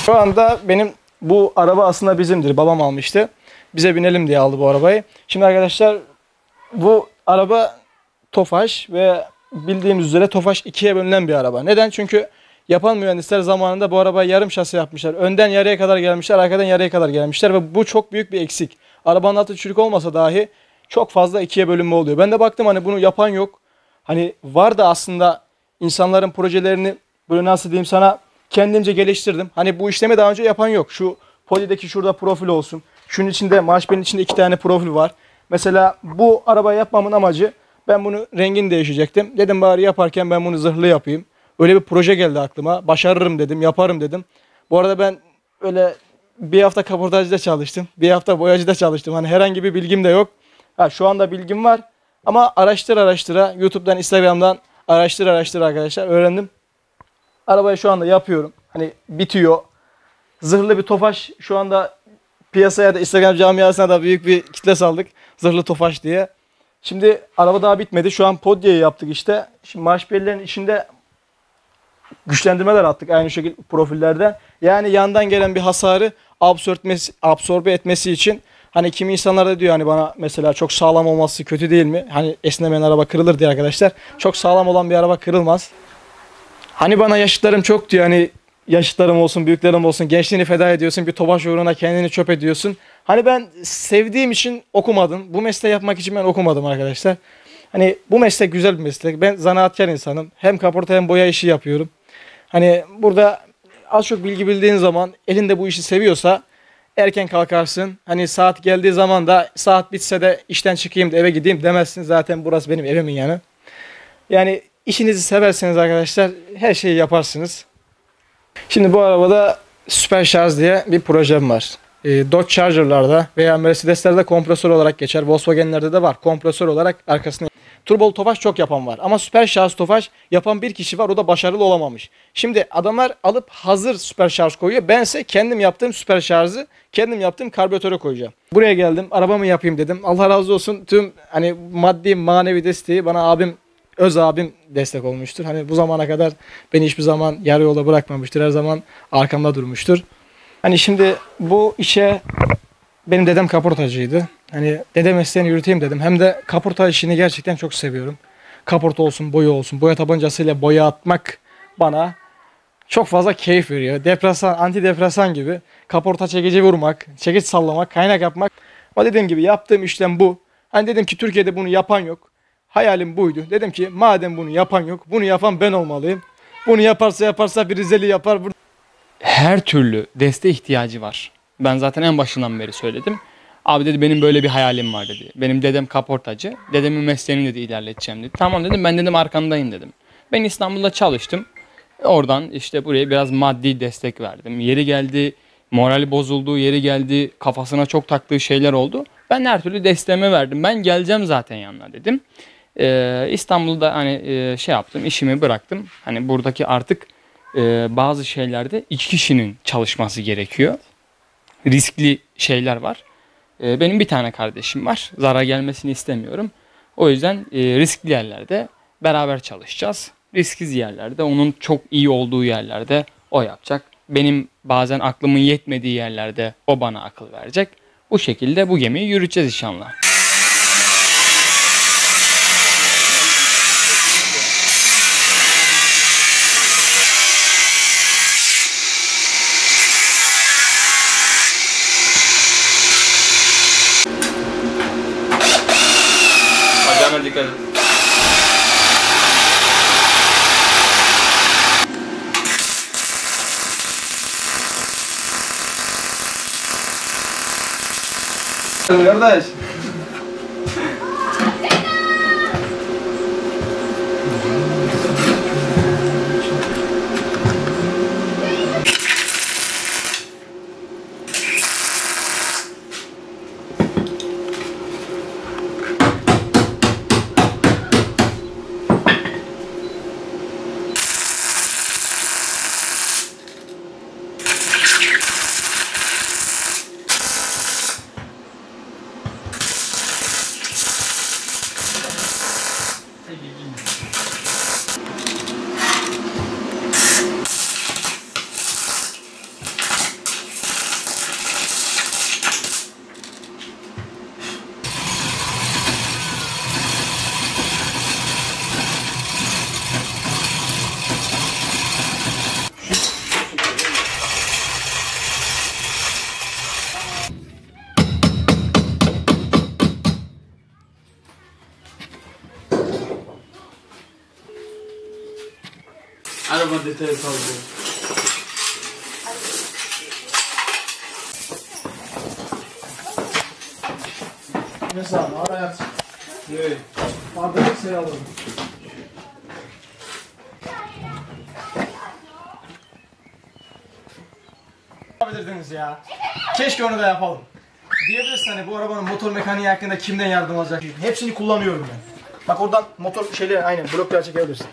Şu anda benim bu araba aslında bizimdir. Babam almıştı. Bize binelim diye aldı bu arabayı. Şimdi arkadaşlar bu araba Tofaş ve bildiğimiz üzere Tofaş ikiye bölünen bir araba. Neden? Çünkü yapan mühendisler zamanında bu arabayı yarım şase yapmışlar. Önden yarıya kadar gelmişler, arkadan yarıya kadar gelmişler ve bu çok büyük bir eksik. Arabanın altı çürük olmasa dahi çok fazla ikiye bölünme oluyor. Ben de baktım hani bunu yapan yok. Hani var da aslında insanların projelerini böyle nasıl diyeyim sana kendimce geliştirdim. Hani bu işlemi daha önce yapan yok. Şu polideki şurada profil olsun. Şunun içinde marşbenin içinde 2 tane profil var. Mesela bu arabayı yapmamın amacı ben bunu rengini değişecektim. Dedim bari yaparken ben bunu zırhlı yapayım. Öyle bir proje geldi aklıma. Başarırım dedim, yaparım dedim. Bu arada ben öyle bir hafta kaportacıda çalıştım. Bir hafta boyacıda çalıştım. Hani herhangi bir bilgim de yok. Şu anda bilgim var. Ama araştıra YouTube'dan, Instagram'dan araştıra arkadaşlar öğrendim. Arabayı şu anda yapıyorum. Hani bitiyor. Zırhlı bir Tofaş şu anda piyasaya da Instagram camiasına da büyük bir kitle saldık. Zırhlı Tofaş diye. Şimdi araba daha bitmedi. Şu an podyeyi yaptık işte. Şimdi marş bellerin içinde güçlendirmeler attık aynı şekilde profillerden. Yani yandan gelen bir hasarı absorbe etmesi için hani kimi insanlar da diyor hani bana mesela çok sağlam olması kötü değil mi? Hani esnemeyen araba kırılır diye arkadaşlar. Çok sağlam olan bir araba kırılmaz. Hani bana yaşıtlarım çok diyor hani yaşıtlarım olsun, büyüklerim olsun, gençliğini feda ediyorsun, bir Tofaş uğruna kendini çöp ediyorsun. Hani ben sevdiğim için okumadım. Bu mesleği yapmak için ben okumadım arkadaşlar. Hani bu meslek güzel bir meslek. Ben zanaatkar insanım. Hem kaporta hem boya işi yapıyorum. Hani burada az çok bilgi bildiğin zaman elinde bu işi seviyorsa erken kalkarsın. Hani saat geldiği zaman da saat bitse de işten çıkayım da eve gideyim demezsin. Zaten burası benim evimin yanı. Yani işinizi severseniz arkadaşlar her şeyi yaparsınız. Şimdi bu arabada süper şarj diye bir projem var. Dodge Charger'larda veya Mercedes'lerde kompresör olarak geçer. Volkswagen'lerde de var. Kompresör olarak arkasına. Turbolu Tofaş çok yapan var. Ama süper şarj Tofaş yapan bir kişi var. O da başarılı olamamış. Şimdi adamlar alıp hazır süper şarj koyuyor. Bense kendim yaptığım süper şarjı, kendim yaptığım karbüratöre koyacağım. Buraya geldim. Arabamı yapayım dedim. Allah razı olsun. Tüm hani maddi manevi desteği bana öz abim destek olmuştur. Hani bu zamana kadar beni hiçbir zaman yarı yolda bırakmamıştır. Her zaman arkamda durmuştur. Hani şimdi bu işe benim dedem kaportacıydı. Hani dede mesleğini yürüteyim dedim. Hem de kaporta işini gerçekten çok seviyorum. Kaporta olsun, boya olsun. Boya tabancasıyla boya atmak bana çok fazla keyif veriyor. Depresan, antidepresan gibi. Kaporta çekici vurmak, çekiç sallamak, kaynak yapmak. Ama dediğim gibi yaptığım işlem bu. Hani dedim ki Türkiye'de bunu yapan yok. Hayalim buydu. Dedim ki madem bunu yapan yok, bunu yapan ben olmalıyım. Bunu yaparsa bir Rizeli yapar. Her türlü desteğe ihtiyacı var. Ben zaten en başından beri söyledim. Abi dedi benim böyle bir hayalim var dedi. Benim dedem kaportacı. Dedemin mesleğini dedi ilerleteceğim dedi. Tamam dedim ben dedim arkandayım dedim. Ben İstanbul'da çalıştım. Oradan işte buraya biraz maddi destek verdim. Yeri geldi morali bozuldu, yeri geldi kafasına çok taktığı şeyler oldu. Ben her türlü desteğimi verdim. Ben geleceğim zaten yanına dedim. İstanbul'da hani şey yaptım, işimi bıraktım. Hani buradaki artık bazı şeylerde 2 kişinin çalışması gerekiyor. Riskli şeyler var. Benim bir tane kardeşim var. Zarar gelmesini istemiyorum. O yüzden riskli yerlerde beraber çalışacağız. Risksiz yerlerde, onun çok iyi olduğu yerlerde o yapacak. Benim bazen aklımın yetmediği yerlerde o bana akıl verecek. Bu şekilde bu gemiyi yürüteceğiz inşallah. Hadi dikkat et. Kardeş. Araba detayı sallıyor. Mesela hayat. Evet. Arda'yı şey alalım. Yapabilirdiniz ya. Keşke onu da yapalım. Diyebilirsin hani bu arabanın motor mekaniği hakkında kimden yardım alacak? Hepsini kullanıyorum ben. Bak oradan motor şeyleri aynen bloklar çekebilirsin.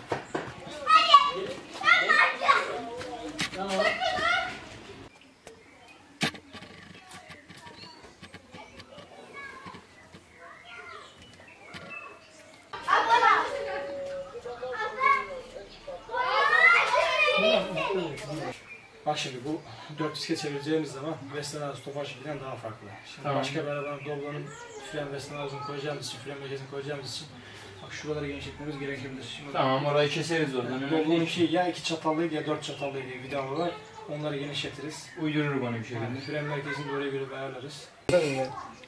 Bak şimdi bu 4 diske çevireceğimiz zaman Western Tofaş falan daha farklı. Şimdi Tamam. başka bir arabanın Doblo'nun fren Western House'unu koyacağımız için, fren merkezini koyacağımız için bak şuraları genişletmemiz gerekebilir. Şimdi Tamam, orayı keseriz oradan. Doblo'nun şey ya 2 çatallıydı ya 4 çatallıydı vidalı var. Onları genişletiriz. Uydurur bana bir şekilde. Yani fren merkezini de oraya göre ayarlarız.